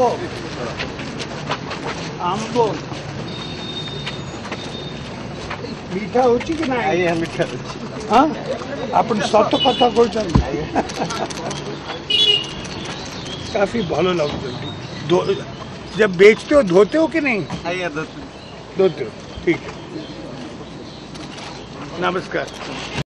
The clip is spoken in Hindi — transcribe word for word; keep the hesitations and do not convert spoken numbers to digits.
ଆମ୍ବ ଆମ୍ବ ମିଠା ହଉଛି କି ନାହିଁ? ଆଜ୍ଞା ମିଠା ଅଛି। हाँ अपन सत कथा कहते काफी भल लगुच। जब बेचते हो धोते हो कि नहीं? आइए धोते धोते हो, ठीक है। नमस्कार।